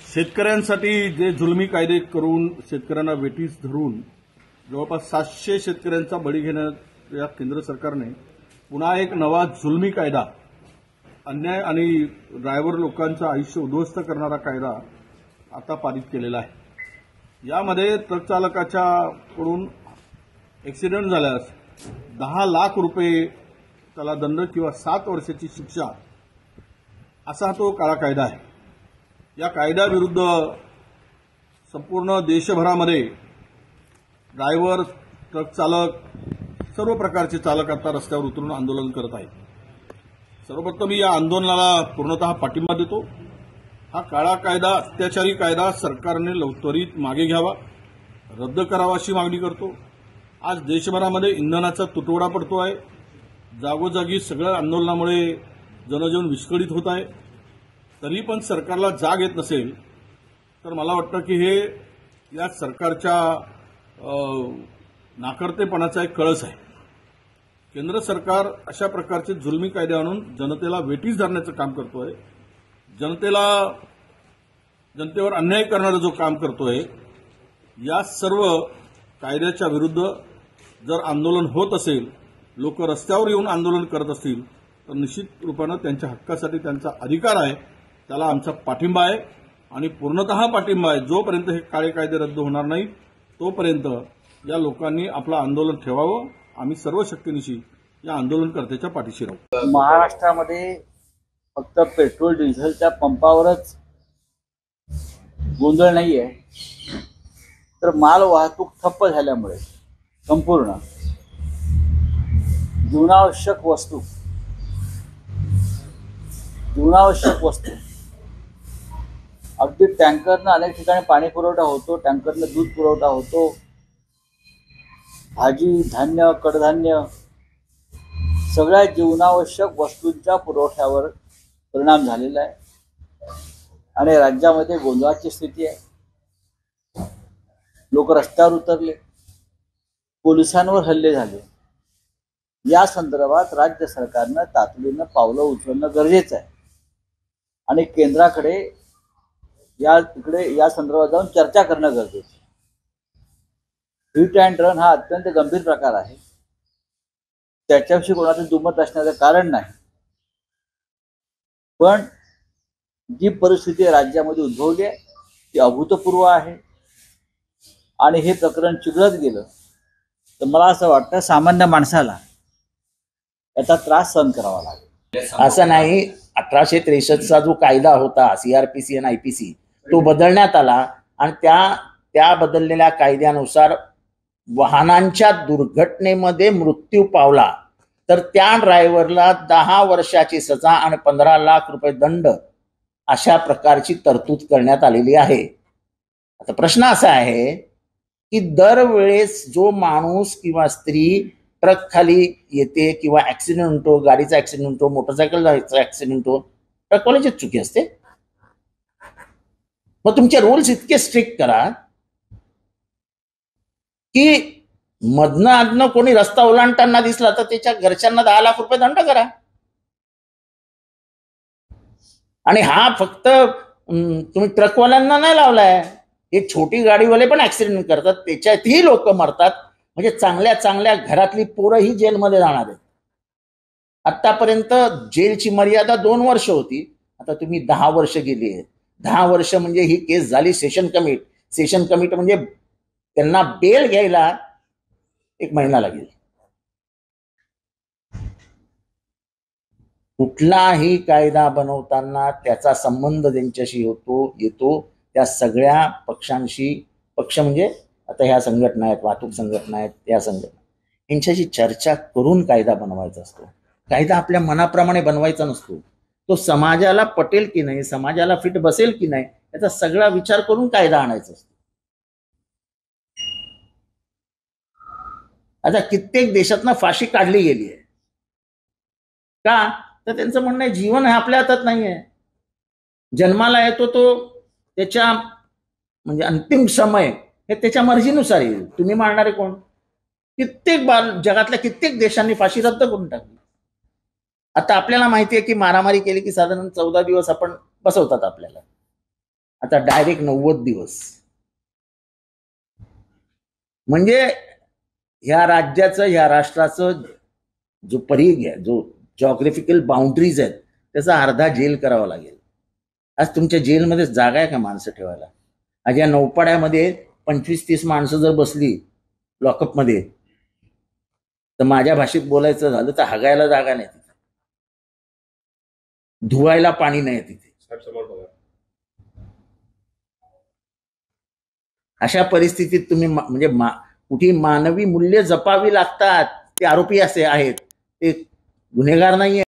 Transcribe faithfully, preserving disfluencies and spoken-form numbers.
शेतकऱ्यांसाठी जे जुलमी कायदे करून शेतकऱ्यांना वेठीस धरून जवळपास सातशे शेतकऱ्यांचा बळी घेण्यात या केंद्र सरकारने पुन्हा एक नवा जुलमी कायदा, अन्याय आणि ड्रायव्हर लोकांचं आयुष्य उद्ध्वस्त करणारा कायदा आता पारित केलेला आहे। यामध्ये ट्रक चालकाच्या कडून ॲक्सिडेंट झाल्यास दहा लाख रुपये त्याला दंड किंवा सात वर्षाची शिक्षा असा तो काळा कायदा आहे। या कायद्याविरुद्ध संपूर्ण देशभरामध्ये ड्रायव्हर, ट्रक चालक, सर्व प्रकारचे चालक आता रस्त्यावर उतरून आंदोलन करत आहेत। सर्वप्रथम मी या आंदोलनाला पूर्णतः पाठिंबा देतो। हा काळा कायदा, अत्याचारी कायदा सरकारने त्वरित मागे घ्यावा, रद्द करावा अशी मागणी करतो। आज देशभरामध्ये इंधनाचा तुटवडा पडतो आहे। जागोजागी सगळ्या आंदोलनामुळे जनजीवन विस्कळीत होत आहे। तरी पण सरकारला जाग येत नसेल तर मला वाटतं की हे या सरकारच्या नाकर्तेपणाचा एक कळस आहे। केंद्र सरकार अशा प्रकारचे जुलमी कायदे आणून जनतेला वेठीस धरण्याचं काम करतोय। जनतेला जनतेवर अन्याय करणारं जो काम करतोय, या सर्व कायद्याच्या विरुद्ध जर आंदोलन होत असेल, लोक रस्त्यावर येऊन आंदोलन करत असतील तर निश्चित रूपानं त्यांच्या हक्कासाठी त्यांचा अधिकार आहे, त्याला आमचा पाठिंबा आहे आणि पूर्णतः पाठिंबा आहे। जोपर्यंत हे काळे कायदे रद्द होणार नाहीत तोपर्यंत या लोकांनी आपलं आंदोलन ठेवावं। आम्ही सर्व शक्तीनिशी या आंदोलनकर्त्याच्या पाठीशी राहू। महाराष्ट्रामध्ये फक्त पेट्रोल डिझेलच्या पंपावरच गोंधळ नाहीये, तर माल वाहतूक ठप्प झाल्यामुळे संपूर्ण जीवनावश्यक वस्तू जीवनावश्यक वस्तू अगदी टँकरनं अनेक ठिकाणी पाणी पुरवठा होतो, टँकरनं दूध पुरवठा होतो, भाजी, धान्य, कडधान्य सगळ्या जीवनावश्यक वस्तूंच्या पुरवठ्यावर परिणाम झालेला आहे आणि राज्यामध्ये गोंधळाची स्थिती आहे। लोक रस्त्यावर उतरले, पोलिसांवर हल्ले झाले। या संदर्भात राज्य सरकारनं तातडीनं पावलं उचलणं गरजेचं आहे आणि केंद्राकडे या तिकडे या संदर्भात जाऊन चर्चा करणं गरजेचं आहे। हिट अँड रन हा अत्यंत गंभीर प्रकार आहे, त्याच्याविषयी कोणाचं दुमत असण्याचं कारण नाही, पण जी परिस्थिती राज्यामध्ये उद्भवली आहे ती अभूतपूर्व आहे आणि हे प्रकरण चिघळत गेलं तर मला असं वाटतं सामान्य माणसाला याचा त्रास सहन करावा लागेल। असं नाही, अठराशे त्रेसष्टचा जो कायदा होता सीआरपीसी आणि आयपीसी तो बदलण्यात आला आणि त्या त्या बदललेल्या कायद्यानुसार वाहनांच्या दुर्घटनेमध्ये मृत्यू पावला तर त्या ड्रायव्हरला दहा वर्षाची सजा आणि पंधरा लाख रुपये दंड अशा प्रकारची तरतूद करण्यात आलेली आहे। आता प्रश्न असा आहे की दरवेळेस जो माणूस किंवा स्त्री ट्रक खाली येते किंवा ऍक्सिडेंट होतो, गाडीचा ऍक्सिडेंट होतो, मोटरसायकलचा ऍक्सिडेंट होतो, ट्रकवाल्याचीच चुकी असते। मग तुमचे रूल्स इतके स्ट्रिक्ट करा की मधनं आधनं कोणी रस्ता ओलांडताना दिसला तर त्याच्या घरच्यांना दहा लाख रुपये दंड करा। आणि हा फक्त तुम्ही ट्रकवाल्यांना नाही लावलाय, एक छोटी गाडीवाले पण ऍक्सिडेंट करतात, त्याच्यातही लोक मरतात। म्हणजे चांगल्या चांगल्या घरातली पोरं ही जेलमध्ये जाणार आहेत। आतापर्यंत जेलची मर्यादा दोन वर्ष होती, आता तुम्ही दहा वर्ष गेली आहेत। दहा वर्ष म्हणजे ही केस झाली सेशन कमिट सेशन कमिट म्हणजे त्यांना बेल घ्यायला एक महिना लागेल। कुठलाही कायदा बनवताना त्याचा संबंध ज्यांच्याशी होतो येतो त्या सगळ्या पक्षांशी, पक्ष म्हणजे आता ह्या संघटना आहेत, वाहतूक संघटना आहेत, त्या संघटना यांच्याशी चर्चा करून कायदा बनवायचा असतो। कायदा आपल्या मनाप्रमाणे बनवायचा नसतो, तो समाजाला पटेल की नाही, समाजाला फिट बसेल की नाही याचा सगळा विचार करून कायदा आणायचा असतो। आता कित्येक देशातनं फाशी काढली गेली आहे का, तर त्यांचं म्हणणं आहे जीवन हे आपल्या हातात नाही आहे, जन्माला येतो तो त्याच्या म्हणजे अंतिम समय हे त्याच्या मर्जीनुसार येईल, तुम्ही मारणारे कोण। कित्येक बार जगातल्या कित्येक देशांनी फाशी रद्द करून टाकली। आता आपल्याला माहिती आहे की मारामारी केली की साधारण चौदा दिवस आपण बसवतात आपल्याला। आता डायरेक्ट नव्वद दिवस. म्हणजे ह्या राज्याचं ह्या राष्ट्राचं जो परिघ आहे, जो जॉग्राफिकल बाउंड्रीज आहेत, त्याचा अर्धा जेल करावा लागेल. आज तुमच्या जेलमध्ये जागा आहे का माणसं ठेवायला? आज या नौपाड्यामध्ये पंचवीस तीस माणसं जर बसली लॉकअपमध्ये, तर माझ्या भाषेत बोलायचं झालं तर हगायला जागा नाही तिथे, धुवायला पाणी नाही तिथे. अशा परिस्थितीत तुम्ही म्हणजे मा, कुठे मानवी मूल्य जपावी लागतात. ते आरोपी असे आहेत, ते गुन्हेगार नाहीये.